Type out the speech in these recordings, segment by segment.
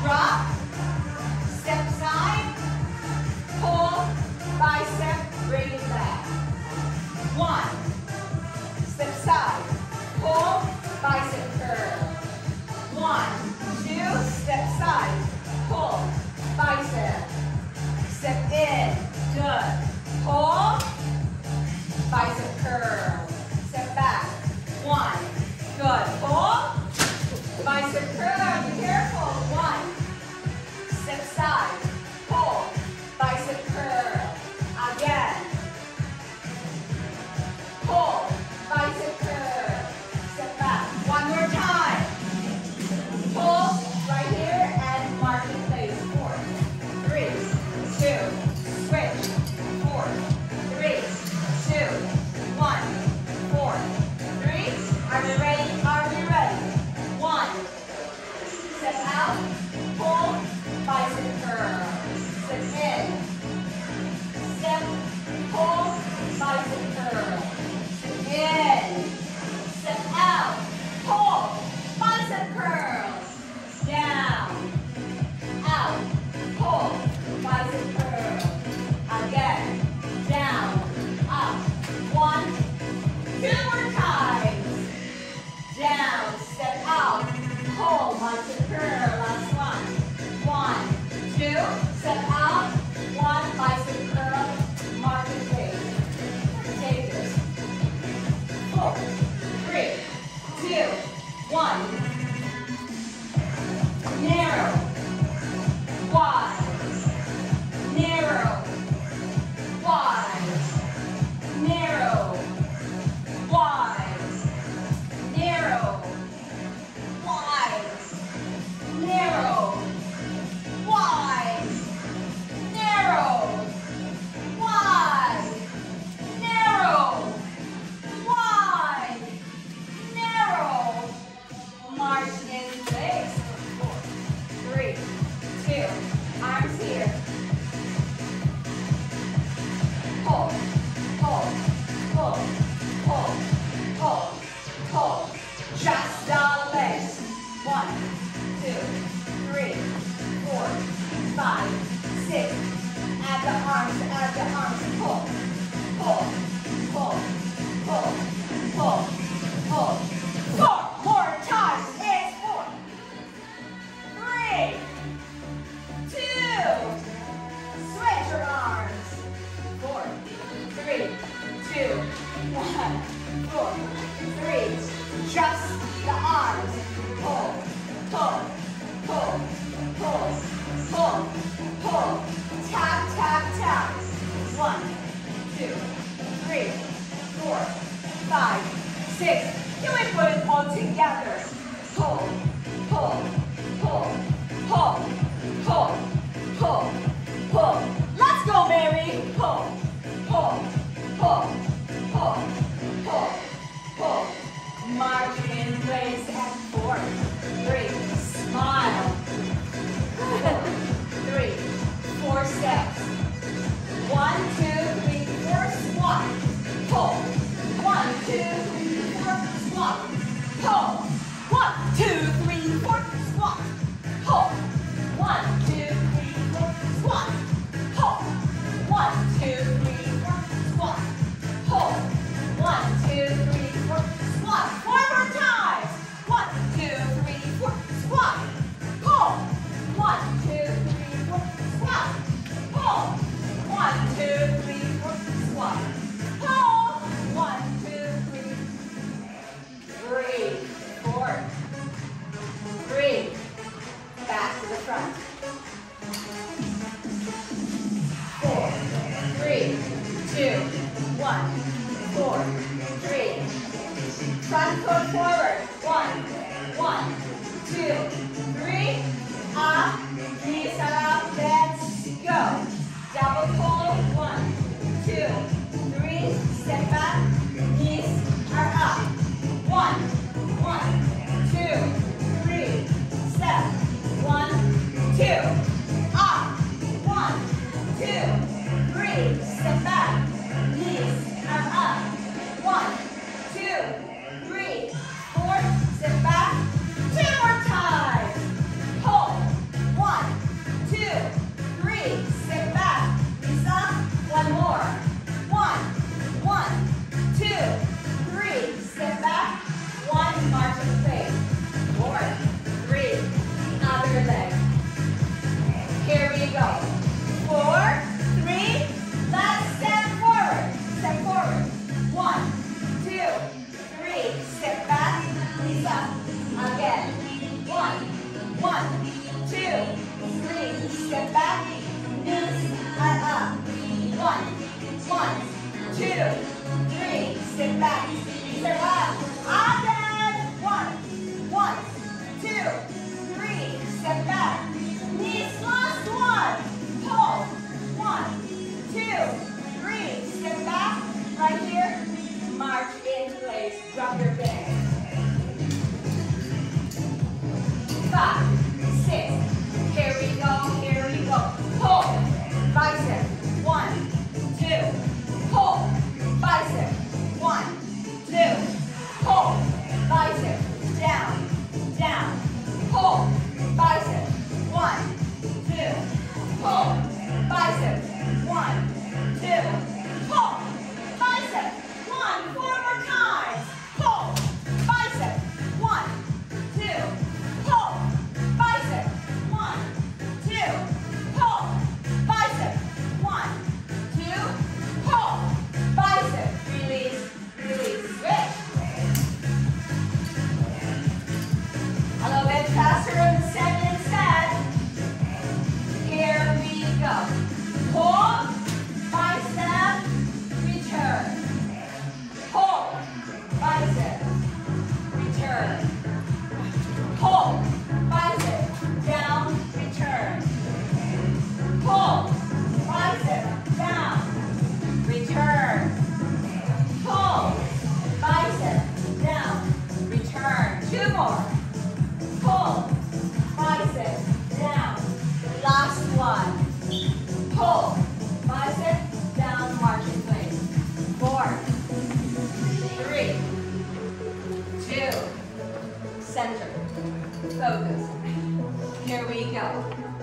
Drop. Step side. Pull. Bicep. Bring it back. 1. Step side. Pull. Bicep curl. 1, 2. Step side. Pull. Bicep. Step in. Good. Pull. Bicep curl. Step back. 1. Good. Pull. Bicep curl. Be careful. 1. Step side. Pull. Bicep curl. Again. Pull. Bicep curl. Step back. One more time. Pull. Right here and mark in place. 4, 3, 2. Switch. 4, 3, 2, 1, 4, 3. Are we ready? Are we ready? 1. Step out. Pull. Bicep curl. Step in. Step. Pull. Bicep curl. Step in. Step out. Pull. Bicep curls. Down. Out. Pull. Bicep curl. Again. Down. Up. 1. 2 more times. Down. Step out. Pull. Bicep curl. Last one. 1, 2. Step out. 1. Bicep curl. Mark the face. Take this. 4, 3, 2, 1. Narrow. Wide. Narrow. Wide. Narrow. Wide. Narrow. Wide. Narrow. Wide. Narrow. Wide. Narrow. Wide. Narrow. March in place. 4, 3, 2. Arms here. Pull, pull, pull, pull, pull, pull. Just the legs. 1, 2, 3, 4, 5, 6. Add the arms, add the arms. Pull, pull, pull, pull, pull, pull. 4 more times. It's 4, 3, 2. Switch your arms. 4, 3, 2, 1. 4, 3. Just the arms. Pull, pull, pull, pull, pull, pull. Tap, tap, tap. 1, 2, 3, 4, 5, 6. Can we put it all together? Pull, pull, pull, pull, pull, pull, pull. Let's go, Mary. Pull, pull, pull, pull, pull, pull. March in place at 4, 3. Smile. 3, 4 steps. 1, 2, 3, 4. Squat. Pull. 1, 2, 3, 4. Squat. Pull. 1, 2, 3, 4. Squat. Pull. 1, 2, 3, 4. Squat. Pull. 1, 2, 3, 4. Squat. Pull. 1, 2, 3, 4. Squat. 4 more times. 1, 2, 3, 4. Squat. Pull. 1, 2, 3, 4. Squat. Pull. 1, 2, 3, 4. Squat. Pull. 1, 2, 3. 3, 4, 3. Back to the front. 4, 3, 2, 1. 4, 3. Front foot forward. 1, 1, 2, 3. Up. Knees are up. Let's go. Double pull. 1, 2, 3. Step back. Knees are up. 1, 1, 2, 3. Step. 1, 2. Up. 1, 2, 3. Step back. Knees are up. 1, 2, 3, 4. Step back. 2 more times. 2, 3. Step back. Step up. Again. 1, 2, 3. Step back. Knees last one. Pull. 1, 2, 3. Step back. Right here. March in place. Drop your bag. 5, 6. Here we go. Here we go. Pull. Bicep. 1, 2. Pull. Bicep. 1, 2. Pull. Bicep. Down. Down. Pull. Bicep. 1, 2. Pull. Bicep. 1, 2. Pull. Bicep. 1. 4 more times. Pull. Bicep. 1, 2. Pull. Bicep. 1, 2. Pull. Bicep. 1, 2. Pull. Bicep. Release. Release. Switch. A little bit faster in the second set. Here we go. Pull. Bicep. Return. Pull. Bicep. Return. Pull. Bicep. Down. Return. Pull. Bicep. Down. Return. Pull. Bicep. Down. Return. 2 more. Pull. Bicep. Down. Last one. Pull. Bicep. Down. March in place. 4, 3, 2. Center. Focus. Here we go.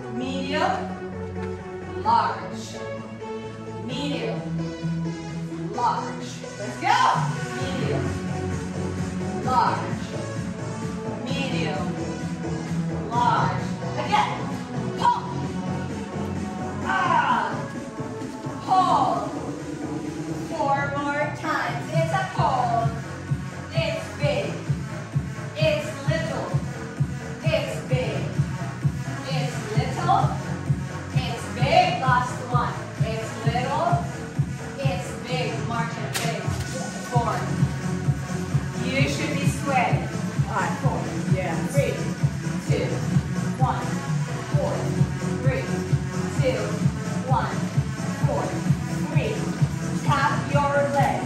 Medium. Large. Medium. Large. Let's go. Medium. Large. Medium. Large. Again. Pull. Pull. 4 more times. It's a pull. It's big. It's little. It's big. It's little. It's big. Last one. It's little. It's big. March in place. 4. You should be sweating. 5, 4. Yeah. 3, 2, 1. 4, 3, 2, 1. 4, 3. Tap your leg.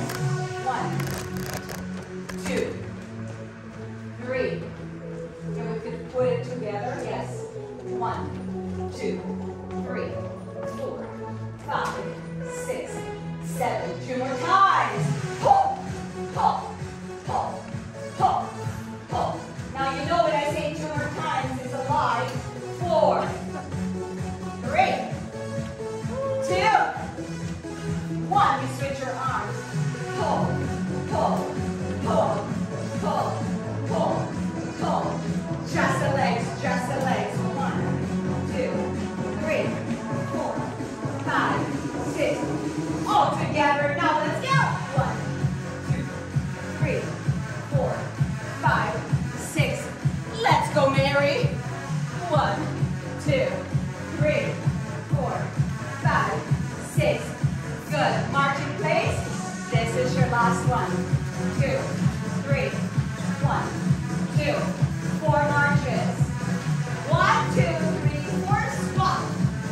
1, 2, 3. And we could put it together. Yes. 1, 2, 3, 4, 5, 6, 7. 2 more times. Pull, pull, pull, pull, pull. Now you know when I say 2 more times, it's a lie. 4, 3, 2, 1. You switch your arms. Pull, pull, pull, pull, pull, pull. Just the legs, just the legs. 1, 2, 3, 4, 5, 6. All together. Now let's go. 1, 2, 3, 4, 5, 6. Let's go, Mary. 1, 2, 3, 4, 5, 6. Good. March in place. This is your last one. 2, 3, 1, 2.